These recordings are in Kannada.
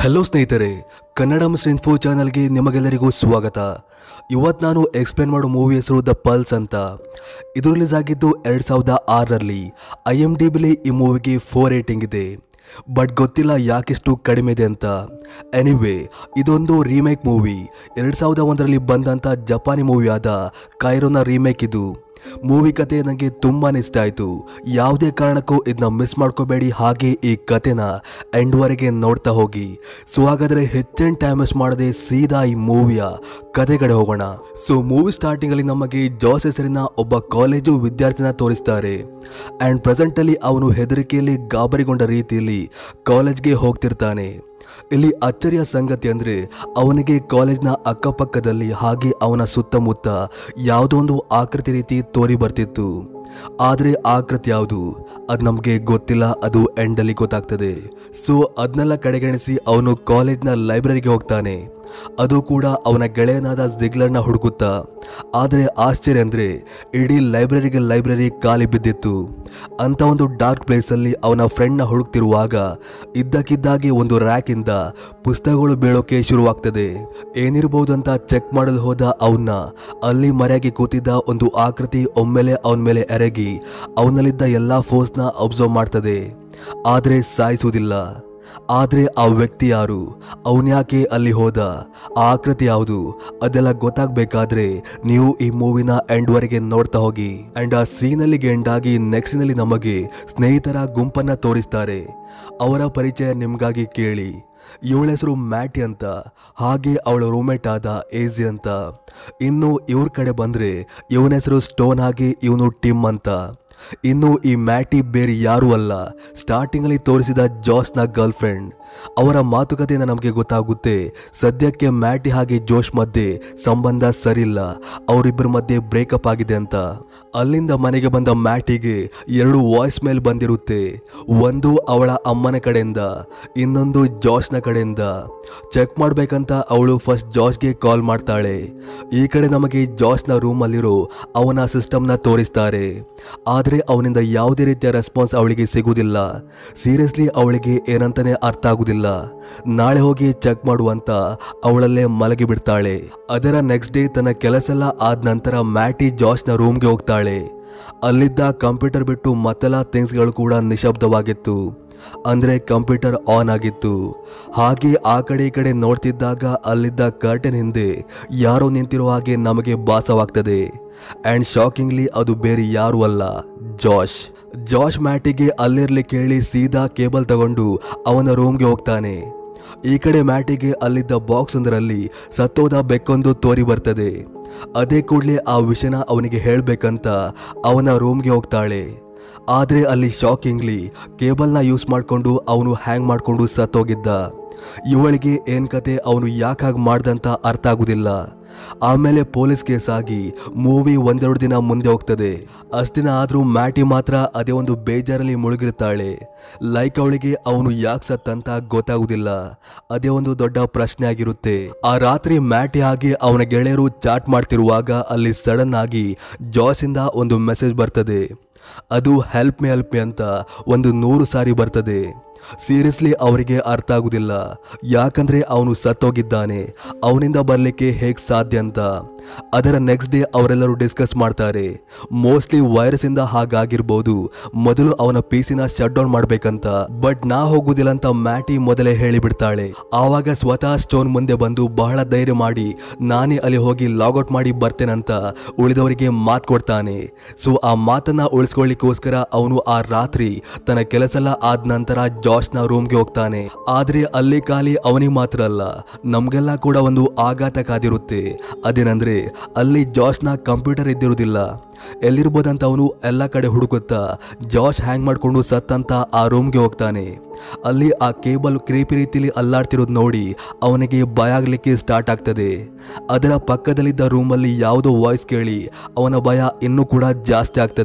ಹಲೋ ಸ್ನೇಹಿತರೆ, ಕನ್ನಡ ಮಿಸ್ಟರ್ ಇನ್ಫೋ ಚಾನಲ್ಗೆ ನಿಮಗೆಲ್ಲರಿಗೂ ಸ್ವಾಗತ. ಇವತ್ತು ನಾನು ಎಕ್ಸ್ಪ್ಲೇನ್ ಮಾಡೋ ಮೂವಿ ಹೆಸರು ದ ಪಲ್ಸ್ ಅಂತ. ಇದು ರಿಲೀಸ್ ಆಗಿದ್ದು 2006ರಲ್ಲಿ. IMDbಲಿ ಈ ಮೂವಿಗೆ 4 ರೇಟಿಂಗ್ ಇದೆ. ಬಟ್ ಗೊತ್ತಿಲ್ಲ ಯಾಕೆಷ್ಟು ಕಡಿಮೆ ಇದೆ ಅಂತ. ಎನಿವೇ, ಇದೊಂದು ರೀಮೇಕ್ ಮೂವಿ. 2001ರಲ್ಲಿ ಬಂದಂಥ ಜಪಾನಿ ಮೂವಿ ಆದ ಕೈರೋನ ರೀಮೇಕ್ ಇದು. ಮೂವಿ ಕತೆ ನನಗೆ ತುಂಬಾ ಇಷ್ಟ ಆಯಿತು. ಯಾವುದೇ ಕಾರಣಕ್ಕೂ ಇದನ್ನ ಮಿಸ್ ಮಾಡ್ಕೋಬೇಡಿ. ಹಾಗೆ ಈ ಕತೆನ ಎಂಡ್ವರೆಗೆ ನೋಡ್ತಾ ಹೋಗಿ. ಸೊ ಹಾಗಾದರೆ ಹೆಚ್ಚಿನ ಟೈಮ್ ವೇಸ್ಟ್ ಮಾಡದೆ ಸೀದಾ ಈ ಮೂವಿಯ ಕತೆ ಕಡೆ ಹೋಗೋಣ. ಸೊ ಮೂವಿ ಸ್ಟಾರ್ಟಿಂಗಲ್ಲಿ ನಮಗೆ ಜಾಸ್ ಹೆಸರಿನ ಒಬ್ಬ ಕಾಲೇಜು ವಿದ್ಯಾರ್ಥಿನ ತೋರಿಸ್ತಾರೆ. ಆ್ಯಂಡ್ ಪ್ರೆಸೆಂಟಲ್ಲಿ ಅವನು ಹೆದರಿಕೆಯಲ್ಲಿ ಗಾಬರಿಗೊಂಡ ರೀತಿಯಲ್ಲಿ ಕಾಲೇಜ್ಗೆ ಹೋಗ್ತಿರ್ತಾನೆ. ಇಲ್ಲಿ ಅಚ್ಚರಿಯ ಸಂಗತಿ ಅಂದರೆ ಅವನಿಗೆ ಕಾಲೇಜ್ನ ಅಕ್ಕಪಕ್ಕದಲ್ಲಿ ಹಾಗೆ ಅವನ ಸುತ್ತಮುತ್ತ ಯಾವುದೋ ಒಂದು ಆಕೃತಿ ರೀತಿ ತೋರಿ ಬರ್ತಿತ್ತು. ಆದರೆ ಆಕೃತಿ ಯಾವುದು ಅದು ನಮಗೆ ಗೊತ್ತಿಲ್ಲ. ಅದು ಎಂಡಲ್ಲಿ ಗೊತ್ತಾಗ್ತದೆ. ಸೊ ಅದನ್ನೆಲ್ಲ ಕಡೆಗಣಿಸಿ ಅವನು ಕಾಲೇಜ್ನ ಲೈಬ್ರರಿಗೆ ಹೋಗ್ತಾನೆ. ಅದು ಕೂಡ ಅವನ ಗೆಳೆಯನಾದ ಜಿಗ್ಲರ್ನ ಹುಡುಕುತ್ತಾ. ಆದರೆ ಆಶ್ಚರ್ಯ ಅಂದರೆ ಇಡೀ ಲೈಬ್ರರಿ ಖಾಲಿ ಬಿದ್ದಿತ್ತು. ಅಂತ ಒಂದು ಡಾರ್ಕ್ ಪ್ಲೇಸಲ್ಲಿ ಅವನ ಫ್ರೆಂಡ್ನ ಹುಡುಕ್ತಿರುವಾಗ ಇದ್ದಕ್ಕಿದ್ದಾಗಿ ಒಂದು ರ್ಯಾಕಿಂದ ಪುಸ್ತಕಗಳು ಬೀಳೋಕೆ ಶುರುವಾಗ್ತದೆ. ಏನಿರ್ಬೋದು ಅಂತ ಚೆಕ್ ಮಾಡಲು ಹೋದ ಅವನ್ನ ಅಲ್ಲಿ ಮರೆಯಾಗಿ ಕೂತಿದ್ದ ಒಂದು ಆಕೃತಿ ಒಮ್ಮೆಲೆ ಅವನ ಮೇಲೆ ಎರಗಿ ಅವನಲ್ಲಿದ್ದ ಎಲ್ಲ ಫೋರ್ಸ್ನ ಅಬ್ಸರ್ವ್ ಮಾಡ್ತದೆ. ಆದರೆ ಸಾಯಿಸುವುದಿಲ್ಲ. ಆದರೆ ಆ ವ್ಯಕ್ತಿ ಯಾರು, ಅವನ್ಯಾಕೆ ಅಲ್ಲಿ ಹೋದ, ಆ ಆಕೃತಿ ಯಾವುದು, ಅದೆಲ್ಲ ಗೊತ್ತಾಗಬೇಕಾದ್ರೆ ನೀವು ಈ ಮೂವಿನ ಎಂಡ್ವರೆಗೆ ನೋಡ್ತಾ ಹೋಗಿ. ಆ್ಯಂಡ್ ಆ ಸೀನಲ್ಲಿಗೆ ಎಂಡಾಗಿ ನೆಕ್ಸ್ಟ್ನಲ್ಲಿ ನಮಗೆ ಸ್ನೇಹಿತರ ಗುಂಪನ್ನು ತೋರಿಸ್ತಾರೆ. ಅವರ ಪರಿಚಯ ನಿಮಗಾಗಿ ಕೇಳಿ. ಇವಳ ಹೆಸರು ಮ್ಯಾಟಿ ಅಂತ, ಹಾಗೆ ಅವಳ ರೂಮೇಟ್ ಆದ ಏಜಿ ಅಂತ. ಇನ್ನು ಇವ್ರ ಕಡೆ ಬಂದರೆ ಇವನ ಹೆಸರು ಸ್ಟೋನ್, ಹಾಗೆ ಇವನು ಟಿಮ್ ಅಂತ. ಇನ್ನು ಈ ಮ್ಯಾಟಿ ಬೇರೆ ಯಾರೂ ಅಲ್ಲ, ಸ್ಟಾರ್ಟಿಂಗಲ್ಲಿ ತೋರಿಸಿದ ಜಾಸ್ನ ಗರ್ಲ್ ಫ್ರೆಂಡ್. ಅವರ ಮಾತುಕತೆಯಿಂದ ನಮಗೆ ಗೊತ್ತಾಗುತ್ತೆ ಸದ್ಯಕ್ಕೆ ಮ್ಯಾಟಿ ಹಾಗೆ ಜೋಶ್ ಮಧ್ಯೆ ಸಂಬಂಧ ಸರಿಯಿಲ್ಲ, ಅವರಿಬ್ಬರ ಮಧ್ಯೆ ಬ್ರೇಕಪ್ ಆಗಿದೆ ಅಂತ. ಅಲ್ಲಿಂದ ಮನೆಗೆ ಬಂದ ಮ್ಯಾಟಿಗೆ 2 ವಾಯ್ಸ್ ಮೇಲ್ ಬಂದಿರುತ್ತೆ. ಒಂದು ಅವಳ ಅಮ್ಮನ ಕಡೆಯಿಂದ, ಇನ್ನೊಂದು ಜಾಸ್ನ ಕಡೆಯಿಂದ. ಚೆಕ್ ಮಾಡಬೇಕಂತ ಅವಳು ಫಸ್ಟ್ ಜಾಸ್ಗೆ ಕಾಲ್ ಮಾಡ್ತಾಳೆ. ಈ ಕಡೆ ನಮಗೆ ಜಾಸ್ನ ರೂಮಲ್ಲಿರೋ ಅವನ ಸಿಸ್ಟಮ್ನ ತೋರಿಸ್ತಾರೆ. ಆದರೆ ಅವನಿಂದ ಯಾವುದೇ ರೀತಿಯ ರೆಸ್ಪಾನ್ಸ್ ಅವಳಿಗೆ ಸಿಗುವುದಿಲ್ಲ. ಸೀರಿಯಸ್ಲಿ ಅವಳಿಗೆ ಏನಂತಾನೆ ಅರ್ಥ ಆಗುವುದಿಲ್ಲ. ನಾಳೆ ಹೋಗಿ ಚೆಕ್ ಮಾಡುವಂತ ಅವಳಲ್ಲೇ ಮಲಗಿ ಬಿಡ್ತಾಳೆ. ಅದರ ನೆಕ್ಸ್ಟ್ ಡೇ ತನ್ನ ಕೆಲಸ ಎಲ್ಲ ಆದ ನಂತರ ಮ್ಯಾಟಿ ಜಾಸ್ನ ರೂಮ್ಗೆ ಹೋಗ್ತಾಳೆ. ಅಲ್ಲಿದ್ದ ಕಂಪ್ಯೂಟರ್ ಬಿಟ್ಟು ಮತ್ತೆಲ್ಲ ಥಿಂಗ್ಸ್ಗಳು ಕೂಡ ನಿಶಬ್ದವಾಗಿತ್ತು. ಅಂದರೆ ಕಂಪ್ಯೂಟರ್ ಆನ್ ಆಗಿತ್ತು. ಹಾಗೆ ಆ ಕಡೆ ಈ ಕಡೆ ನೋಡ್ತಿದ್ದಾಗ ಅಲ್ಲಿದ್ದ ಕರ್ಟನ್ ಹಿಂದೆ ಯಾರೋ ನಿಂತಿರೋ ಹಾಗೆ ನಮಗೆ ಭಾಸವಾಗ್ತದೆ. ಆ್ಯಂಡ್ ಶಾಕಿಂಗ್ಲಿ ಅದು ಬೇರೆ ಯಾರೂ ಅಲ್ಲ, ಜಾಶ್ ಮ್ಯಾಟಿಗೆ ಅಲ್ಲಿರ್ಲಿಕ್ಕೆ ಹೇಳಿ ಸೀದಾ ಕೇಬಲ್ ತಗೊಂಡು ಅವನ ರೂಮ್ಗೆ ಹೋಗ್ತಾನೆ. ಈ ಕಡೆ ಮ್ಯಾಟಿಗೆ ಅಲ್ಲಿದ್ದ ಬಾಕ್ಸ್ ಒಂದರಲ್ಲಿ ಸತ್ತೋದ ಬೆಕ್ಕೊಂದು ತೋರಿ ಬರ್ತದೆ. ಅದೇ ಕೂಡಲೇ ಆ ವಿಷಯನ ಅವನಿಗೆ ಹೇಳಬೇಕಂತ ಅವನ ರೂಮ್ಗೆ ಹೋಗ್ತಾಳೆ. ಆದರೆ ಅಲ್ಲಿ ಶಾಕಿಂಗ್ಲಿ ಕೇಬಲ್ನ ಯೂಸ್ ಮಾಡಿಕೊಂಡು ಅವನು ಹ್ಯಾಂಗ್ ಮಾಡಿಕೊಂಡು ಸತ್ತೋಗಿದ್ದ. ಇವಳಿಗೆ ಏನ್ ಕತೆ, ಅವನು ಯಾಕಾಗಿ ಮಾಡ್ದಂತ ಅರ್ಥ ಆಗುದಿಲ್ಲ. ಆಮೇಲೆ ಪೊಲೀಸ್ ಕೇಸ್ ಆಗಿ ಮೂವಿ 1-2 ದಿನ ಮುಂದೆ ಹೋಗ್ತದೆ. ಅಷ್ಟಿನ ಆದ್ರೂ ಮ್ಯಾಟಿ ಮಾತ್ರ ಅದೇ ಒಂದು ಬೇಜಾರಲ್ಲಿ ಮುಳುಗಿರ್ತಾಳೆ. ಲೈಕ್ ಅವಳಿಗೆ ಅವನು ಯಾಕೆ ಸತ್ತಂತ ಗೊತ್ತಾಗುದಿಲ್ಲ. ಅದೇ ಒಂದು ದೊಡ್ಡ ಪ್ರಶ್ನೆ ಆಗಿರುತ್ತೆ. ಆ ರಾತ್ರಿ ಮ್ಯಾಟಿ ಆಗಿ ಅವನ ಗೆಳೆಯರು ಚಾಟ್ ಮಾಡ್ತಿರುವಾಗ ಅಲ್ಲಿ ಸಡನ್ ಆಗಿ ಜಾಸಿಂದ ಒಂದು ಮೆಸೇಜ್ ಬರ್ತದೆ. ಅದು ಹೆಲ್ಪ್ ಮಿ ಅಂತ ಒಂದು 100 ಸಾರಿ ಬರ್ತದೆ. ಸೀರಿಯಸ್ಲಿ ಅವರಿಗೆ ಅರ್ಥ ಆಗುದಿಲ್ಲ. ಯಾಕಂದ್ರೆ ಅವನು ಸತ್ತೋಗಿದ್ದಾನೆ, ಅವನಿಂದ ಬರಲಿಕ್ಕೆ ಹೇಗೆ ಸಾಧ್ಯ ಅಂತ. ಅದರ ನೆಕ್ಸ್ಟ್ ಡೇ ಅವರೆಲ್ಲರೂ ಡಿಸ್ಕಸ್ ಮಾಡ್ತಾರೆ. ಮೋಸ್ಟ್ಲಿ ವೈರಸ್ ಇಂದ ಹಾಗಾಗಿರ್ಬೋದು, ಮೊದಲು ಅವನ PC ನ ಶಟ್ ಡೌನ್ ಮಾಡ್ಬೇಕಂತ. ಬಟ್ ನಾ ಹೋಗುದಿಲ್ಲ ಅಂತ ಮ್ಯಾಟಿ ಮೊದಲೇ ಹೇಳಿಬಿಡ್ತಾಳೆ. ಆವಾಗ ಸ್ವತಃ ಸ್ಟೋನ್ ಮುಂದೆ ಬಂದು ಬಹಳ ಧೈರ್ಯ ಮಾಡಿ ನಾನೇ ಅಲ್ಲಿ ಹೋಗಿ ಲಾಗೌಟ್ ಮಾಡಿ ಬರ್ತೇನಂತ ಉಳಿದವರಿಗೆ ಮಾತು ಕೊಡ್ತಾನೆ. ಸೊ ಆ ಮಾತನ್ನ ಉಳಿಸ್ಕೊಳ್ಳಿಕ್ಕೋಸ್ಕರ ಅವನು ಆ ರಾತ್ರಿ ತನ್ನ ಕೆಲಸ ಎಲ್ಲ ಆದ ನಂತರ ಜಾಸ್ನ ರೂಮ್ಗೆ ಹೋಗ್ತಾನೆ. ಆದ್ರೆ ಅಲ್ಲಿ ಖಾಲಿ ಅವನಿಗೆ ಮಾತ್ರ ಅಲ್ಲ, ನಮ್ಗೆಲ್ಲ ಕೂಡ ಒಂದು ಆಘಾತ ಕಾದಿರುತ್ತೆ. ಅದೇನಂದ್ರೆ ಅಲ್ಲಿ ಜಾಸ್ನ ಕಂಪ್ಯೂಟರ್ ಇದ್ದಿರುವುದಿಲ್ಲ. ಎಲ್ಲಿರ್ಬೋದಂತ ಅವನು ಎಲ್ಲ ಕಡೆ ಹುಡುಕುತ್ತಾ ಜಾಶ್ ಹ್ಯಾಂಗ್ ಮಾಡ್ಕೊಂಡು ಸತ್ತಂತ ಆ ರೂಮ್ಗೆ ಹೋಗ್ತಾನೆ. ಅಲ್ಲಿ ಆ ಕೇಬಲ್ ಕ್ರೀಪಿ ರೀತಿಲಿ ಅಲ್ಲಾಡ್ತಿರೋದು ನೋಡಿ ಅವನಿಗೆ ಭಯ ಆಗ್ಲಿಕ್ಕೆ ಸ್ಟಾರ್ಟ್ ಆಗ್ತದೆ. ಅದರ ಪಕ್ಕದಲ್ಲಿದ್ದ ರೂಮಲ್ಲಿ ಯಾವುದೋ ವಾಯ್ಸ್ ಕೇಳಿ ಅವನ ಭಯ ಇನ್ನೂ ಕೂಡ ಜಾಸ್ತಿ ಆಗ್ತದೆ.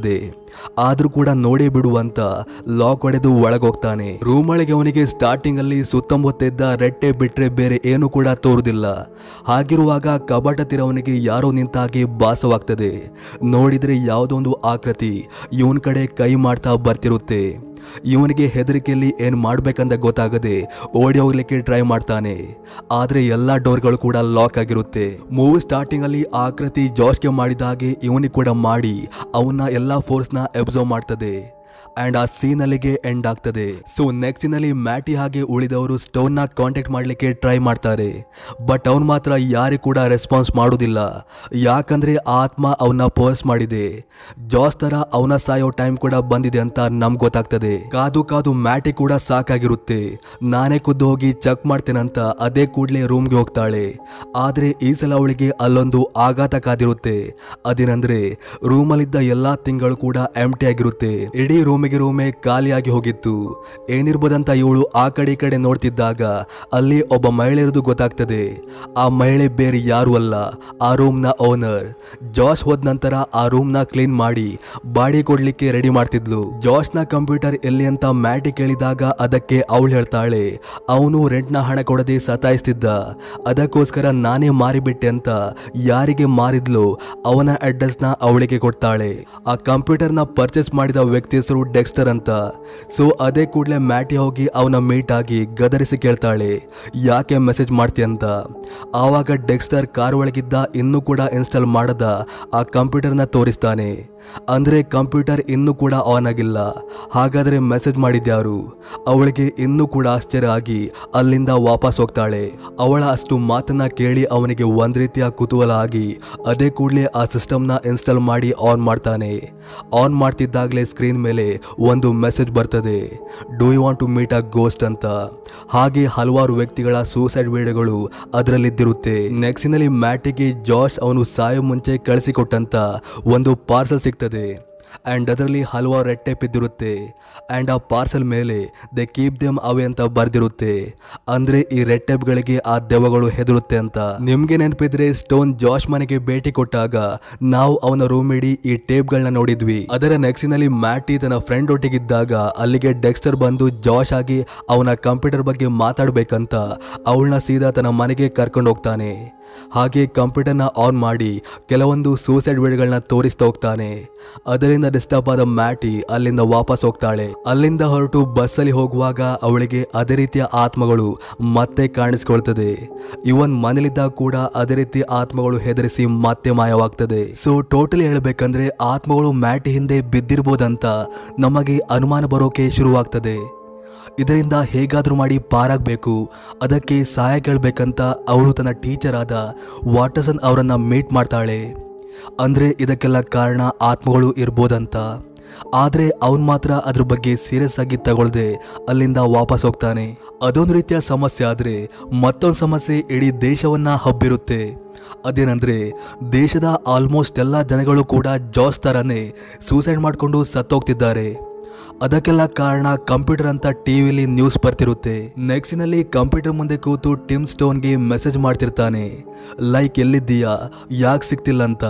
ಆದ್ರೂ ಕೂಡ ನೋಡೇ ಬಿಡುವಂತ ಲಾಕ್ ಹೊಡೆದು ಒಳಗೋಗ್ತಾನೆ. ರೂಮ್ ಒಳಗೆ ಅವನಿಗೆ ಸ್ಟಾರ್ಟಿಂಗ್ ಅಲ್ಲಿ ಸುತ್ತಮುತ್ತ ಇದ್ದ ರೆಟ್ಟೆ ಬಿಟ್ರೆ ಬೇರೆ ಏನು ಕೂಡ ತೋರುದಿಲ್ಲ. ಹಾಗಿರುವಾಗ ಕಬಾಟ ಹತ್ತಿರ ಅವನಿಗೆ ಯಾರೋ ನಿಂತಾಗಿ ಭಾಸವಾಗ್ತದೆ. ನೋಡಿದ್ರೆ ಯಾವುದೋ ಒಂದು ಆಕೃತಿ ಇವನ್ ಕಡೆ ಕೈ ಮಾಡ್ತಾ ಬರ್ತಿರುತ್ತೆ. ಇವನಿಗೆ ಹೆದರಿಕೆಯಲ್ಲಿ ಏನ್ ಮಾಡ್ಬೇಕಂತ ಗೊತ್ತಾಗದೆ ಓಡಿ ಹೋಗ್ಲಿಕ್ಕೆ ಟ್ರೈ ಮಾಡ್ತಾನೆ. ಆದ್ರೆ ಎಲ್ಲಾ ಡೋರ್ಗಳು ಕೂಡ ಲಾಕ್ ಆಗಿರುತ್ತೆ. ಮೂವಿ ಸ್ಟಾರ್ಟಿಂಗ್ ಅಲ್ಲಿ ಆಕೃತಿ ಜಾಶ್ಗೆ ಮಾಡಿದ ಹಾಗೆ ಇವನಿಗೆ ಕೂಡ ಮಾಡಿ ಅವನ್ನ ಎಲ್ಲಾ ಫೋರ್ಸ್ ನ ಅಬ್ಸರ್ವ್ ಮಾಡ್ತದೆ. ಅಂಡ್ ಆ ಸೀನ್ ಅಲ್ಲಿಗೆ ಎಂಡ್ ಆಗ್ತದೆ. ಸೊ ನೆಕ್ಸ್ಟ್ ಸೀನ್ ಅಲ್ಲಿ ಮ್ಯಾಟಿ ಹಾಗೆ ಉಳಿದವರು ಸ್ಟೋನ್ ನ ಕಾಂಟ್ಯಾಕ್ಟ್ ಮಾಡ್ಲಿಕ್ಕೆ ಟ್ರೈ ಮಾಡ್ತಾರೆ. ಬಟ್ ಅವನ್ ಮಾತ್ರ ಯಾರಿಗೂ ಕೂಡ ರೆಸ್ಪಾನ್ಸ್ ಮಾಡೋದಿಲ್ಲ. ಯಾಕಂದ್ರೆ ಆತ್ಮ ಅವನ್ನ ಪರ್ಸ್ ಮಾಡಿದೆ. ಜಾಸ್ ತರ ಅವನ ಸಾಯೋ ಟೈಮ್ ಕೂಡ ಬಂದಿದೆ ಅಂತ ನಮ್ಗೆ ಗೊತ್ತಾಗ್ತದೆ. ಕಾದು ಕಾದು ಮ್ಯಾಟಿ ಕೂಡ ಸಾಕಾಗಿರುತ್ತೆ. ನಾನೇ ಖುದ್ದು ಹೋಗಿ ಚೆಕ್ ಮಾಡ್ತೇನಂತ ಅದೇ ಕೂಡ್ಲೆ ರೂಮ್ಗೆ ಹೋಗ್ತಾಳೆ. ಆದ್ರೆ ಈ ಸಲ ಅವಳಿಗೆ ಅಲ್ಲೊಂದು ಆಘಾತ ಕಾದಿರುತ್ತೆ. ಅದೇನಂದ್ರೆ ರೂಮಲ್ಲಿದ್ದ ಎಲ್ಲಾ ತಿಂಗಳು ಕೂಡ ಎಂಟಿ ಆಗಿರುತ್ತೆ. ಇಡೀ ರೂಮೇ ಖಾಲಿಯಾಗಿ ಹೋಗಿತ್ತು. ಏನಿರ್ಬೋದಂತ ಇವಳು ಆ ಕಡೆ ಈ ಕಡೆ ನೋಡ್ತಿದ್ದಾಗ ಅಲ್ಲಿ ಒಬ್ಬ ಮಹಿಳೆ ಇರೋದು ಗೊತ್ತಾಗ್ತದೆ. ಆ ಮಹಿಳೆ ಬೇರೆ ಯಾರು ಅಲ್ಲ, ಆ ರೂಮ್ ನ ಓನರ್. ಜಾಶ್ ಹೋದ ನಂತರ ಆ ರೂಮ್ ನ ಕ್ಲೀನ್ ಮಾಡಿ ಬಾಡಿ ಕೊಡ್ಲಿಕ್ಕೆ ರೆಡಿ ಮಾಡ್ತಿದ್ಲು. ಜಾಶ್ ನ ಕಂಪ್ಯೂಟರ್ ಎಲ್ಲಿ ಅಂತ ಮ್ಯಾಟಿ ಕೇಳಿದಾಗ ಅದಕ್ಕೆ ಅವಳು ಹೇಳ್ತಾಳೆ ಅವನು ರೆಂಟ್ ನ ಹಣ ಕೊಡದೆ ಸತಾಯಿಸ್ತಿದ್ದ, ಅದಕ್ಕೋಸ್ಕರ ನಾನೇ ಮಾರಿಬಿಟ್ಟೆ ಅಂತ. ಯಾರಿಗೆ ಮಾರಿದ್ಲು ಅವನ ಅಡ್ರೆಸ್ ನ ಅವಳಿಗೆ ಕೊಡ್ತಾಳೆ. ಆ ಕಂಪ್ಯೂಟರ್ ನ ಪರ್ಚೇಸ್ ಮಾಡಿದ ವ್ಯಕ್ತಿ ಹೆಸರು ಡೆಕ್ಸ್ಟರ್ ಅಂತ. ಸೊ ಅದೇ ಕೂಡಲೇ ಮ್ಯಾಟಿ ಹೋಗಿ ಅವನ ಮೀಟ್ ಆಗಿ ಗದರಿಸಿ ಕೇಳ್ತಾಳೆ ಯಾಕೆ ಮೆಸೇಜ್ ಮಾಡ್ತಿ ಅಂತ. ಆವಾಗ ಡೆಕ್ಸ್ಟರ್ ಕಾರ್ ಒಳಗಿದ್ದ ಇನ್ನೂ ಕೂಡ ಇನ್ಸ್ಟಾಲ್ ಮಾಡದ ಆ ಕಂಪ್ಯೂಟರ್ನ ತೋರಿಸ್ತಾನೆ. ಅಂದ್ರೆ ಕಂಪ್ಯೂಟರ್ ಇನ್ನೂ ಕೂಡ ಆನ್ ಆಗಿಲ್ಲ. ಹಾಗಾದ್ರೆ ಮೆಸೇಜ್ ಮಾಡಿದ್ಯಾರು? ಅವಳಿಗೆ ಇನ್ನೂ ಕೂಡ ಆಶ್ಚರ್ಯ ಆಗಿ ಅಲ್ಲಿಂದ ವಾಪಸ್ ಹೋಗ್ತಾಳೆ. ಅವಳ ಅಷ್ಟು ಮಾತನ್ನ ಕೇಳಿ ಅವನಿಗೆ ಒಂದ್ ರೀತಿಯ ಕುತೂಹಲ ಆಗಿ ಅದೇ ಕೂಡಲೇ ಆ ಸಿಸ್ಟಮ್ನ ಇನ್ಸ್ಟಾಲ್ ಮಾಡಿ ಆನ್ ಮಾಡ್ತಾನೆ. ಆನ್ ಮಾಡ್ತಿದ್ದಾಗಲೇ ಸ್ಕ್ರೀನ್ ಮೇಲೆ ಒಂದು ಮೆಸೇಜ್ ಬರ್ತದೆ, do you want to meet a ghost ಅಂತ. ಹಾಗೆ ಹಲವಾರು ವ್ಯಕ್ತಿಗಳ ಸೂಸೈಡ್ ವಿಡಿಯೋಗಳು ಅದರಲ್ಲಿದ್ದಿರುತ್ತೆ. ನೆಕ್ಸ್ಟ್ ನಲ್ಲಿ ಮ್ಯಾಟಿಗೆ ಜಾಶ್ ಅವನು ಸಾಯೋ ಮುಂಚೆ ಕಳಿಸಿಕೊಟ್ಟಂತ ಒಂದು ಪಾರ್ಸಲ್ ಸಿಗ್ತದೆ. ಅಂಡ್ ಅದರಲ್ಲಿ ಹಲವಾರು ರೆಡ್ ಟೇಪ್ ಇದ್ದಿರುತ್ತೆ. ಅಂಡ್ ಆ ಪಾರ್ಸಲ್ ಮೇಲೆ ದೆ ಕೀಪ್ ದೆಮ್ ಅವೇ ಅಂತ ಬರ್ದಿರುತ್ತೆ. ಅಂದ್ರೆ ಈ ರೆಡ್ ಟೇಪ್ಗಳಿಗೆ ಆ ದೆವ್ವಗಳು ಹೆದರುತ್ತೆ ಅಂತ. ನಿಮ್ಗೆ ನೆನಪಿದ್ರೆ ಸ್ಟೋನ್ ಜಾಶ್ ಮನೆಗೆ ಭೇಟಿ ಕೊಟ್ಟಾಗ ನಾವು ಅವನ ರೂಮ್ ಇಡೀ ಈ ಟೇಪ್ಗಳನ್ನ ನೋಡಿದ್ವಿ. ಅದರ ನೆಕ್ಸ್ಟ್ ನಲ್ಲಿ ಮ್ಯಾಟಿ ತನ್ನ ಫ್ರೆಂಡ್ ಒಟ್ಟಿಗಿದ್ದಾಗ ಅಲ್ಲಿಗೆ ಡೆಕ್ಸ್ಟರ್ ಬಂದು ಜಾಶ್ ಆಗಿ ಅವನ ಕಂಪ್ಯೂಟರ್ ಬಗ್ಗೆ ಮಾತಾಡ್ಬೇಕಂತ ಅವಳನ್ನ ಸೀದಾ ತನ್ನ ಮನೆಗೆ ಕರ್ಕೊಂಡು ಹೋಗ್ತಾನೆ. ಹಾಗೆ ಕಂಪ್ಯೂಟರ್ನ ಆನ್ ಮಾಡಿ ಕೆಲವೊಂದು ಸೂಸೈಡ್ ವಿಡಿಯೋಗಳನ್ನ ತೋರಿಸ್ತಾ ಹೋಗ್ತಾನೆ. ಅದರಿಂದ ಡಿಸ್ಟರ್ಬ್ ಆದ ಮ್ಯಾಟಿ ಅಲ್ಲಿಂದ ವಾಪಸ್ ಹೋಗ್ತಾಳೆ. ಅಲ್ಲಿಂದ ಹೊರಟು ಬಸ್ಸಲ್ಲಿ ಹೋಗುವಾಗ ಅವಳಿಗೆ ಅದೇ ರೀತಿಯ ಆತ್ಮಗಳು ಮತ್ತೆ ಕಾಣಿಸ್ಕೊಳ್ತದೆ. ಇವನ್ ಮನೇಲಿದ್ದಾಗ ಕೂಡ ಅದೇ ರೀತಿ ಆತ್ಮಗಳು ಹೆದರಿಸಿ ಮತ್ತೆ ಮಾಯವಾಗ್ತದೆ. ಸೊ ಟೋಟಲಿ ಹೇಳ್ಬೇಕಂದ್ರೆ ಆತ್ಮಗಳು ಮ್ಯಾಟಿ ಹಿಂದೆ ಬಿದ್ದಿರ್ಬೋದಂತ ನಮಗೆ ಅನುಮಾನ ಬರೋಕೆ ಶುರುವಾಗ್ತದೆ. ಇದರಿಂದ ಹೇಗಾದ್ರೂ ಮಾಡಿ ಪಾರಾಗಬೇಕು, ಅದಕ್ಕೆ ಸಹಾಯ ಕೇಳಬೇಕಂತ ಅವಳು ತನ್ನ ಟೀಚರ್ ಆದ ವಾಟರ್ಸನ್ ಅವರನ್ನ ಮೀಟ್ ಮಾಡ್ತಾಳೆ. ಅಂದ್ರೆ ಇದಕ್ಕೆಲ್ಲ ಕಾರಣ ಆತ್ಮಗಳು ಇರ್ಬೋದಂತ. ಆದ್ರೆ ಅವನ್ ಮಾತ್ರ ಅದ್ರ ಬಗ್ಗೆ ಸೀರಿಯಸ್ ಆಗಿ ತಗೊಳ್ದೆ ಅಲ್ಲಿಂದ ವಾಪಸ್ ಹೋಗ್ತಾನೆ. ಅದೊಂದು ರೀತಿಯ ಸಮಸ್ಯೆ ಆದ್ರೆ ಮತ್ತೊಂದು ಸಮಸ್ಯೆ ಇಡೀ ದೇಶವನ್ನ ಹಬ್ಬಿರುತ್ತೆ. ಅದೇನಂದ್ರೆ ದೇಶದ ಆಲ್ಮೋಸ್ಟ್ ಎಲ್ಲ ಜನಗಳು ಕೂಡ ಜಾಸ್ ತರನೇ ಸೂಸೈಡ್ ಮಾಡ್ಕೊಂಡು ಸತ್ತೋಗ್ತಿದ್ದಾರೆ. ಅದಕ್ಕೆಲ್ಲ ಕಾರಣ ಕಂಪ್ಯೂಟರ್ ಅಂತ ಟಿವಿಲಿ ನ್ಯೂಸ್ ಬರ್ತಿರುತ್ತೆ. ನೆಕ್ಸ್ಟ್ ನಲ್ಲಿ ಕಂಪ್ಯೂಟರ್ ಮುಂದೆ ಕೂತು ಟಿಮ್ ಸ್ಟೋನ್ಗೆ ಮೆಸೇಜ್ ಮಾಡ್ತಿರ್ತಾನೆ, ಲೈಕ್ ಎಲ್ಲಿದ್ದೀಯಾ, ಯಾಕೆ ಸಿಗ್ತಿಲ್ಲ ಅಂತ.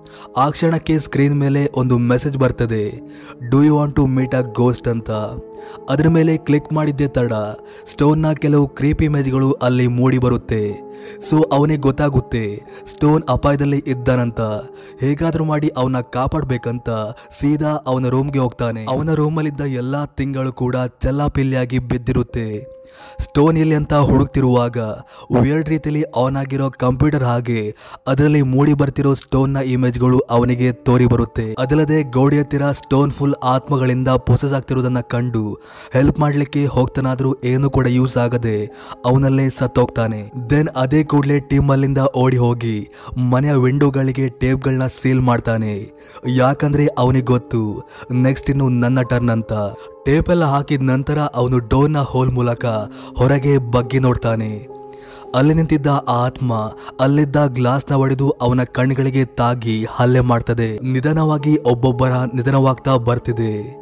ಆ ಕ್ಷಣಕ್ಕೆ ಸ್ಕ್ರೀನ್ ಮೇಲೆ ಒಂದು ಮೆಸೇಜ್ ಬರ್ತದೆ, do you want to meet a ghost ಅಂತ. ಅದ್ರ ಮೇಲೆ ಕ್ಲಿಕ್ ಮಾಡಿದ್ದೆ ತಡ ಸ್ಟೋನ್ನ ಕೆಲವು ಕ್ರೀಪಿ ಇಮೇಜ್ಗಳು ಅಲ್ಲಿ ಮೂಡಿ ಬರುತ್ತೆ. ಸೊ ಅವನಿಗೆ ಗೊತ್ತಾಗುತ್ತೆ ಸ್ಟೋನ್ ಅಪಾಯದಲ್ಲಿ ಇದ್ದಾನಂತ. ಹೇಗಾದ್ರೂ ಮಾಡಿ ಅವನ ಕಾಪಾಡ್ಬೇಕಂತ ಸೀದಾ ಅವನ ರೂಮ್ಗೆ ಹೋಗ್ತಾನೆ. ಅವನ ರೂಮಲ್ಲಿದ್ದ ಎಲ್ಲಾ ತಿಂಗಳು ಕೂಡ ಚೆಲ್ಲಾಪಿಲ್ಲಿಯಾಗಿ ಬಿದ್ದಿರುತ್ತೆ. ಸ್ಟೋನ್ ಎಲ್ಲಿ ಅಂತ ಹುಡುಕ್ತಿರುವಾಗ ವಿಯರ್ಡ್ ರೀತಿಯಲ್ಲಿ ಆನ್ ಆಗಿರೋ ಕಂಪ್ಯೂಟರ್ ಹಾಗೆ ಅದರಲ್ಲಿ ಮೂಡಿ ಬರ್ತಿರೋ ಸ್ಟೋನ್ನ ಇಮೇಜ್ಗಳು ಅವನಿಗೆ ತೋರಿ ಬರುತ್ತೆ. ಅದಲ್ಲದೆ ಗೋಡಿ ಹತ್ತಿರ ಸ್ಟೋನ್ ಫುಲ್ ಆತ್ಮಗಳಿಂದ ಪೊಸೆಸ್ ಆಗ್ತಿರೋದನ್ನ ಕಂಡು ಹೆಲ್ಪ್ ಮಾಡ್ಲಿಕ್ಕೆ ಹೋಗ್ತಾನಾದ್ರೂ ಏನು ಕೂಡ ಯೂಸ್ ಆಗದೆ ಅವನಲ್ಲೇ ಸತ್ತೋಗ್ತಾನೆ. ದೆನ್ ಅದೇ ಕೂಡಲೇ ಟೀಮ್ ಅಲ್ಲಿಂದ ಓಡಿ ಹೋಗಿ ಮನೆಯ ವಿಂಡೋಗಳಿಗೆ ಟೇಪ್ಗಳನ್ನ ಸೀಲ್ ಮಾಡ್ತಾನೆ. ಯಾಕಂದ್ರೆ ಅವನಿಗೆ ಗೊತ್ತು ನೆಕ್ಸ್ಟ್ ಇನ್ನು ನನ್ನ ಟರ್ನ್ ಅಂತ. ಟೇಪ್ ಎಲ್ಲ ಹಾಕಿದ ನಂತರ ಅವನು ಡೋರ್ನ ಹೋಲ್ ಮೂಲಕ ಹೊರಗೆ ಬಗ್ಗಿ ನೋಡ್ತಾನೆ. ಅಲ್ಲಿ ನಿಂತಿದ್ದ ಆ ಆತ್ಮ ಅಲ್ಲಿದ್ದ ಗ್ಲಾಸ್ನ ಒಡೆದು ಅವನ ಕಣ್ಗಳಿಗೆ ತಾಗಿ ಹಲ್ಲೆ ಮಾಡ್ತದೆ. ನಿಧಾನವಾಗಿ ಒಬ್ಬೊಬ್ಬರ ನಿಧನವಾಗ್ತಾ ಬರ್ತಿದೆ.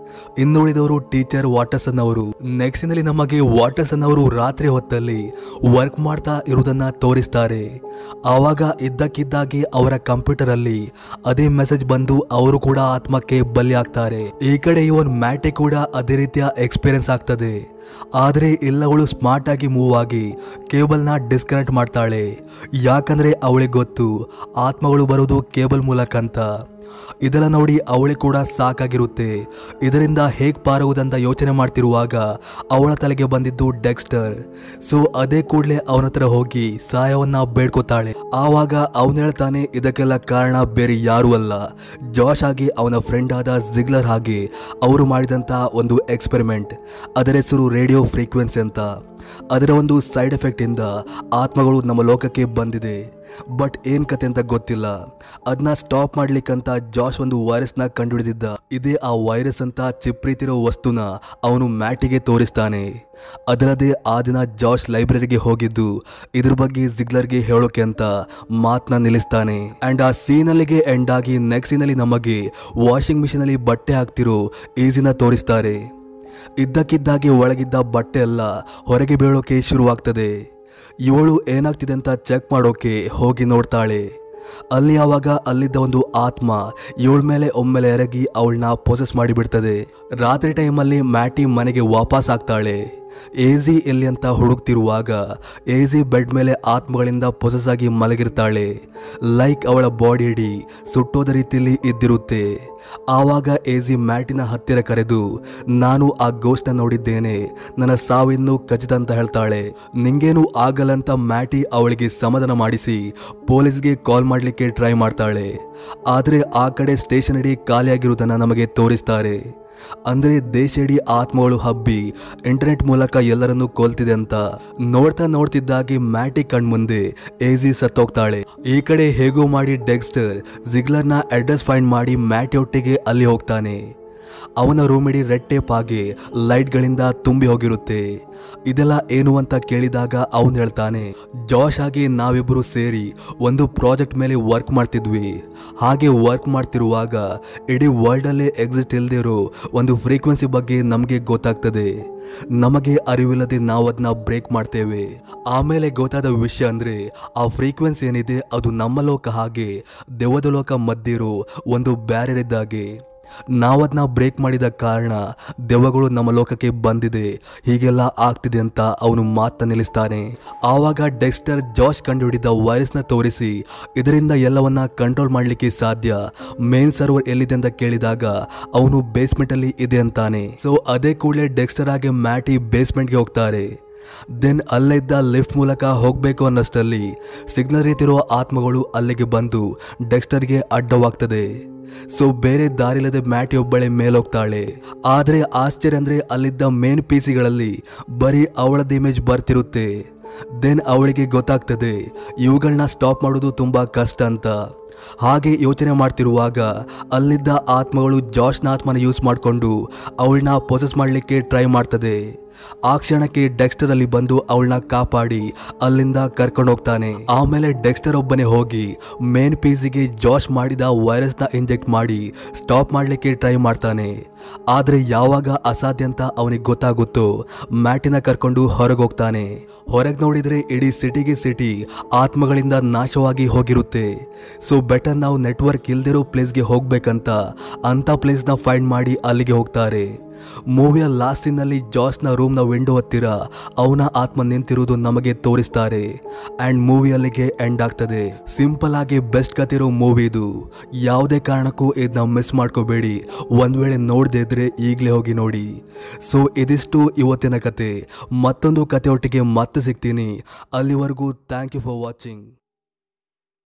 ಇನ್ನುಳಿದವರು ಟೀಚರ್ ವಾಟರ್ಸನ್ ಅವರು. ನೆಕ್ಸ್ಟ್ ನಲ್ಲಿ ನಮಗೆ ವಾಟರ್ಸನ್ ಅವರು ರಾತ್ರಿ ಹೊತ್ತಲ್ಲಿ ವರ್ಕ್ ಮಾಡ್ತಾ ಇರುವುದನ್ನ ತೋರಿಸ್ತಾರೆ. ಆವಾಗ ಇದ್ದಕ್ಕಿದ್ದಾಗೆ ಅವರ ಕಂಪ್ಯೂಟರ್ ಅಲ್ಲಿ ಅದೇ ಮೆಸೇಜ್ ಬಂದು ಅವರು ಕೂಡ ಆತ್ಮಕ್ಕೆ ಬಲಿ ಆಗ್ತಾರೆ. ಈ ಕಡೆ ಇವನ್ ಮ್ಯಾಟಿ ಕೂಡ ಅದೇ ರೀತಿಯ ಎಕ್ಸ್ಪೀರಿಯನ್ಸ್ ಆಗ್ತದೆ. ಆದ್ರೆ ಎಲ್ಲವಳು ಸ್ಮಾರ್ಟ್ ಆಗಿ ಮೂವ್ ಆಗಿ ಕೇಬಲ್ ನ ಡಿಸ್ಕನೆಕ್ಟ್ ಮಾಡ್ತಾಳೆ. ಯಾಕಂದ್ರೆ ಅವಳಿಗೆ ಗೊತ್ತು ಆತ್ಮಗಳು ಬರೋದು ಕೇಬಲ್ ಮೂಲಕ ಅಂತ. ಇದೆಲ್ಲ ನೋಡಿ ಅವಳಿಗೆ ಕೂಡ ಸಾಕಾಗಿರುತ್ತೆ. ಇದರಿಂದ ಹೇಗೆ ಪಾರುವುದಂತ ಯೋಚನೆ ಮಾಡ್ತಿರುವಾಗ ಅವಳ ತಲೆಗೆ ಬಂದಿದ್ದು ಡೆಕ್ಸ್ಟರ್. ಸೊ ಅದೇ ಕೂಡಲೇ ಅವನ ಹತ್ರ ಹೋಗಿ ಸಹಾಯವನ್ನ ಬೇಡ್ಕೋತಾಳೆ. ಆವಾಗ ಅವನು ಹೇಳ್ತಾನೆ ಇದಕ್ಕೆಲ್ಲ ಕಾರಣ ಬೇರೆ ಯಾರು ಅಲ್ಲ, ಜಾಶ್ ಆಗಿ ಅವನ ಫ್ರೆಂಡ್ ಆದ ಜಿಗ್ಲರ್ ಹಾಗೆ ಅವರು ಮಾಡಿದಂತ ಒಂದು ಎಕ್ಸ್ಪೆರಿಮೆಂಟ್. ಅದರ ಹೆಸರು ರೇಡಿಯೋ ಫ್ರೀಕ್ವೆನ್ಸಿ ಅಂತ. ಅದರ ಒಂದು ಸೈಡ್ ಎಫೆಕ್ಟ್ ಇಂದ ಆತ್ಮಗಳು ನಮ್ಮ ಲೋಕಕ್ಕೆ ಬಂದಿದೆ. ಬಟ್ ಏನ್ ಕತೆ ಅಂತ ಗೊತ್ತಿಲ್ಲ. ಅದನ್ನ ಸ್ಟಾಪ್ ಮಾಡ್ಲಿಕ್ಕಂತ ಜಾಶ್ ಒಂದು ವೈರಸ್ ನ ಕಂಡುಹಿಡಿದಿದ್ದ. ಇದೇ ಆ ವೈರಸ್ ಅಂತ ಚಿಪ್ರೀತಿರೋ ವಸ್ತುನ ಅವನು ಮ್ಯಾಟಿಗೆ ತೋರಿಸ್ತಾನೆ. ಅದಲ್ಲದೆ ಆ ದಿನ ಜಾಶ್ ಲೈಬ್ರರಿಗೆ ಹೋಗಿದ್ದು ಇದ್ರ ಬಗ್ಗೆ ಜಿಗ್ಲರ್ಗೆ ಹೇಳೋಕೆ ಅಂತ ಮಾತನ್ನ ನಿಲ್ಲಿಸ್ತಾನೆ. ಅಂಡ್ ಆ ಸೀನ್ ಅಲ್ಲಿಗೆ ಎಂಡ್ ಆಗಿ ನೆಕ್ಸ್ಟ್ ಸೀನ್ ಅಲ್ಲಿ ನಮಗೆ ವಾಷಿಂಗ್ ಮಿಷಿನ್ ಅಲ್ಲಿ ಬಟ್ಟೆ ಹಾಕ್ತಿರೋ ಈಜಿನ ತೋರಿಸ್ತಾರೆ. ಇದ್ದಕ್ಕಿದ್ದಾಗೆ ಒಳಗಿದ್ದ ಬಟ್ಟೆ ಎಲ್ಲ ಹೊರಗೆ ಬೀಳೋಕೆ ಶುರುವಾಗ್ತದೆ. ಇವಳು ಏನಾಗ್ತಿದೆ ಅಂತ ಚೆಕ್ ಮಾಡೋಕೆ ಹೋಗಿ ನೋಡ್ತಾಳೆ. ಅಲ್ಲಿ ಆವಾಗ ಅಲ್ಲಿದ್ದ ಒಂದು ಆತ್ಮ ಇವಳ ಮೇಲೆ ಒಮ್ಮೆಲೆ ಎರಗಿ ಅವಳನ್ನ ಪೊಸೆಸ್ ಮಾಡಿಬಿಡ್ತದೆ. ರಾತ್ರಿ ಟೈಮಲ್ಲಿ ಮ್ಯಾಟಿ ಮನೆಗೆ ವಾಪಸ್ ಆಗ್ತಾಳೆ. ಏಜಿ ಎಲ್ಲಿ ಅಂತ ಹುಡುಕ್ತಿರುವಾಗ ಏಜಿ ಬೆಡ್ ಮೇಲೆ ಆತ್ಮಗಳಿಂದ ಪೊಸೆಸ್ ಆಗಿ ಮಲಗಿರ್ತಾಳೆ. ಲೈಕ್ ಅವಳ ಬಾಡಿ ಇಡೀ ಸುಟ್ಟೋದ ರೀತಿಯಲ್ಲಿ ಇದ್ದಿರುತ್ತೆ. ಆವಾಗ ಏಜಿ ಮ್ಯಾಟಿನ ಹತ್ತಿರ ಕರೆದು ನಾನು ಆ ಗೋಸ್ಟ್ನ ನೋಡಿದ್ದೇನೆ, ನನ್ನ ಸಾವಿನ್ನು ಖಚಿತ ಅಂತ ಹೇಳ್ತಾಳೆ. ನಿಂಗೇನು ಆಗಲ್ಲಂತ ಮ್ಯಾಟಿ ಅವಳಿಗೆ ಸಮಾಧಾನ ಮಾಡಿಸಿ ಪೊಲೀಸ್ಗೆ ಕಾಲ್ ಮಾಡಲಿಕ್ಕೆ ಟ್ರೈ ಮಾಡ್ತಾಳೆ. ಆದರೆ ಆ ಕಡೆ ಸ್ಟೇಷನ್ ಇಡೀ ಖಾಲಿಯಾಗಿರುವುದನ್ನು ನಮಗೆ ತೋರಿಸ್ತಾರೆ. ಅಂದ್ರೆ ದೇಶ ಇಡೀ ಆತ್ಮಗಳು ಹಬ್ಬಿ ಇಂಟರ್ನೆಟ್ ಮೂಲಕ ಎಲ್ಲರನ್ನೂ ಕೊಲ್ತಿದೆ ಅಂತ. ನೋಡ್ತಿದ್ದಾಗೆ ಮ್ಯಾಟಿ ಕಣ್ಮುಂದೆ ಏಜಿ ಸತ್ತೋಗ್ತಾಳೆ. ಈ ಕಡೆ ಹೇಗೋ ಮಾಡಿ ಡೆಕ್ಸ್ಟರ್ ಜಿಗ್ಲರ್ನ ಅಡ್ರೆಸ್ ಫೈಂಡ್ ಮಾಡಿ ಮ್ಯಾಟಿ ಒಟ್ಟಿಗೆ ಅಲ್ಲಿ ಹೋಗ್ತಾನೆ. ಅವನ ರೂಮ್ ಇಡೀ ರೆಡ್ ಟೇಪ್ ಆಗಿ ಲೈಟ್ಗಳಿಂದ ತುಂಬಿ ಹೋಗಿರುತ್ತೆ. ಇದೆಲ್ಲ ಏನು ಅಂತ ಕೇಳಿದಾಗ ಅವನು ಹೇಳ್ತಾನೆ, ಜಾಶ್ ಆಗಿ ನಾವಿಬ್ಬರು ಸೇರಿ ಒಂದು ಪ್ರಾಜೆಕ್ಟ್ ಮೇಲೆ ವರ್ಕ್ ಮಾಡ್ತಿದ್ವಿ. ಹಾಗೆ ವರ್ಕ್ ಮಾಡ್ತಿರುವಾಗ ಇಡೀ ವರ್ಲ್ಡ್ ಅಲ್ಲೇ ಎಕ್ಸಿಸ್ಟ್ ಇಲ್ಲದೆ ಇರೋ ಒಂದು ಫ್ರೀಕ್ವೆನ್ಸಿ ಬಗ್ಗೆ ನಮಗೆ ಗೊತ್ತಾಗ್ತದೆ. ನಮಗೆ ಅರಿವಿಲ್ಲದೆ ನಾವು ಅದನ್ನ ಬ್ರೇಕ್ ಮಾಡ್ತೇವೆ. ಆಮೇಲೆ ಗೊತ್ತಾದ ವಿಷಯ ಅಂದ್ರೆ ಆ ಫ್ರೀಕ್ವೆನ್ಸಿ ಏನಿದೆ ಅದು ನಮ್ಮ ಲೋಕ ಹಾಗೆ ದೆವ್ವದ ಲೋಕ ಮಧ್ಯೆ ಇರೋ ಒಂದು ಬ್ಯಾರಿಯರ್ ಇದ್ದಾಗೆ. ನಾವದನ್ನ ಬ್ರೇಕ್ ಮಾಡಿದ ಕಾರಣ ದೆವ್ವಗಳು ನಮ್ಮ ಲೋಕಕ್ಕೆ ಬಂದಿದೆ, ಹೀಗೆಲ್ಲ ಆಗ್ತಿದೆ ಅಂತ ಅವನು ಮಾತನ್ನ ನಿಲ್ಲಿಸ್ತಾನೆ. ಆವಾಗ ಡೆಕ್ಸ್ಟರ್ ಜಾಶ್ ಕಂಡುಹಿಡಿದ ವೈರಸ್ನ ತೋರಿಸಿ ಇದರಿಂದ ಎಲ್ಲವನ್ನ ಕಂಟ್ರೋಲ್ ಮಾಡಲಿಕ್ಕೆ ಸಾಧ್ಯ, ಮೇನ್ ಸರ್ವರ್ ಎಲ್ಲಿದೆ ಅಂತ ಕೇಳಿದಾಗ ಅವನು ಬೇಸ್ಮೆಂಟ್ ಅಲ್ಲಿ ಇದೆ ಅಂತಾನೆ. ಸೊ ಅದೇ ಕೂಡಲೇ ಡೆಕ್ಸ್ಟರ್ ಆಗಿ ಮ್ಯಾಟಿ ಬೇಸ್ಮೆಂಟ್ಗೆ ಹೋಗ್ತಾರೆ. ದೆನ್ ಅಲ್ಲಿದ್ದ ಲಿಫ್ಟ್ ಮೂಲಕ ಹೋಗಬೇಕು ಅನ್ನಷ್ಟರಲ್ಲಿ ಸಿಗ್ನಲ್ ರೀತಿರುವ ಆತ್ಮಗಳು ಅಲ್ಲಿಗೆ ಬಂದು ಡೆಕ್ಸ್ಟರ್ಗೆ ಅಡ್ಡವಾಗ್ತದೆ. ಸೊ ಬೇರೆ ದಾರಿಲ್ಲದೆ ಮ್ಯಾಟಿ ಒಬ್ಬಳೆ ಮೇಲೋಗ್ತಾಳೆ. ಆದ್ರೆ ಆಶ್ಚರ್ಯ ಅಂದ್ರೆ ಅಲ್ಲಿದ್ದ ಮೇನ್ ಪಿಸಿಗಳಲ್ಲಿ ಬರೀ ಅವಳದ ಇಮೇಜ್ ಬರ್ತಿರುತ್ತೆ. ದೆನ್ ಅವಳಿಗೆ ಗೊತ್ತಾಗ್ತದೆ ಇವುಗಳನ್ನ ಸ್ಟಾಪ್ ಮಾಡೋದು ತುಂಬಾ ಕಷ್ಟ ಅಂತ. ಹಾಗೆ ಯೋಚನೆ ಮಾಡ್ತಿರುವಾಗ ಅಲ್ಲಿದ್ದ ಆತ್ಮಗಳು ಜಾಶ್ನ ಆತ್ಮನ ಯೂಸ್ ಮಾಡಿಕೊಂಡು ಅವಳನ್ನ ಪೊಸೆಸ್ ಮಾಡಲಿಕ್ಕೆ ಟ್ರೈ ಮಾಡ್ತದೆ. ಆ ಕ್ಷಣಕ್ಕೆ ಡೆಕ್ಸ್ಟರ್ ಅಲ್ಲಿ ಬಂದು ಅವಳನ್ನ ಕಾಪಾಡಿ ಅಲ್ಲಿಂದ ಕರ್ಕೊಂಡು ಹೋಗ್ತಾನೆ. ಆಮೇಲೆ ಡೆಕ್ಸ್ಟರ್ ಒಬ್ಬನೇ ಹೋಗಿ ಮೇನ್ ಪಿಸಿಗೆ ಜಾಶ್ ಮಾಡಿದ ವೈರಸ್ ನ ಇಂಜೆಕ್ಟ್ ಮಾಡಿ ಸ್ಟಾಪ್ ಮಾಡ್ಲಿಕ್ಕೆ ಟ್ರೈ ಮಾಡ್ತಾನೆ. ಆದ್ರೆ ಯಾವಾಗ ಅಸಾಧ್ಯ ಅಂತ ಅವನಿಗೆ ಗೊತ್ತಾಗುತ್ತೋ ಮ್ಯಾಟಿನ ಕರ್ಕೊಂಡು ಹೊರಗೆ ಹೋಗ್ತಾನೆ. ಹೊರಗೆ ನೋಡಿದ್ರೆ ಇಡೀ ಸಿಟಿ ಆತ್ಮಗಳಿಂದ ನಾಶವಾಗಿ ಹೋಗಿರುತ್ತೆ. ಸೊ ಬೆಟರ್ ನಾವು ನೆಟ್ವರ್ಕ್ ಇಲ್ದಿರೋ ಪ್ಲೇಸ್ಗೆ ಹೋಗ್ಬೇಕಂತ ಅಂತ ಪ್ಲೇಸ್ನ ಫೈಂಡ್ ಮಾಡಿ ಅಲ್ಲಿಗೆ ಹೋಗ್ತಾರೆ. ಮೂವಿಯ ಲಾಸ್ಟ್ ಸೀನ್ನಲ್ಲಿ ಜಾಶ್ನ ರೂಮ್ನ ವಿಂಡೋ ಹತ್ತಿರ ಅವನ ಆತ್ಮ ನಿಂತಿರುವುದು ನಮಗೆ ತೋರಿಸ್ತಾರೆ. ಅಂಡ್ ಮೂವಿ ಅಲ್ಲಿಗೆ ಎಂಡ್ ಆಗ್ತದೆ. ಸಿಂಪಲ್ ಆಗಿ ಬೆಸ್ಟ್ ಕಥೆ ಮೂವಿ ಇದು. ಯಾವುದೇ ಕಾರಣಕ್ಕೂ ಇದನ್ನ ಮಿಸ್ ಮಾಡ್ಕೋಬೇಡಿ. ಒಂದ್ ವೇಳೆ ನೋಡದೇ ಇದ್ರೆ ಈಗಲೇ ಹೋಗಿ ನೋಡಿ. ಸೊ ಇದಿಷ್ಟು ಇವತ್ತಿನ ಕತೆ. ಮತ್ತೊಂದು ಕಥೆಯೊಟ್ಟಿಗೆ ಮತ್ತೆ ಸಿಗ್ತೀನಿ. ಅಲ್ಲಿವರೆಗೂ ಥ್ಯಾಂಕ್ ಯು ಫಾರ್ ವಾಚಿಂಗ್.